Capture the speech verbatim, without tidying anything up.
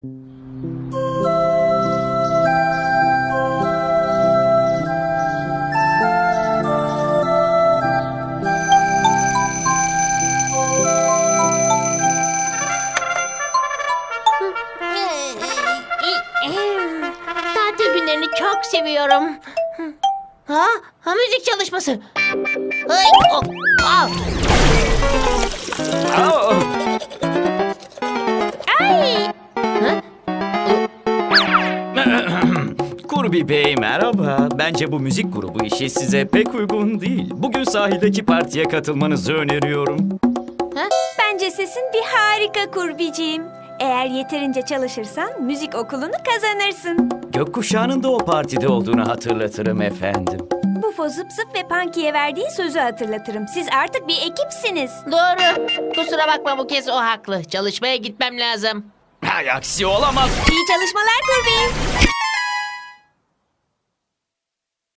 Tatil günlerini çok seviyorum. Ha? Ha, müzik çalışması. Ay, oh, ah. Oh. Ay. Ha? Kurbi Bey merhaba. Bence bu müzik grubu işi size pek uygun değil. Bugün sahildeki partiye katılmanızı öneriyorum. Ha? Bence sesin bir harika Kurbiciğim. Eğer yeterince çalışırsan müzik okulunu kazanırsın. Gökkuşağının da o partide olduğunu hatırlatırım efendim. Bufo, Zıp Zıp ve Punky'ye verdiği sözü hatırlatırım. Siz artık bir ekipsiniz. Doğru. Kusura bakma, bu kez o haklı. Çalışmaya gitmem lazım. Hay aksi olamaz. İyi çalışmalar Kurbi.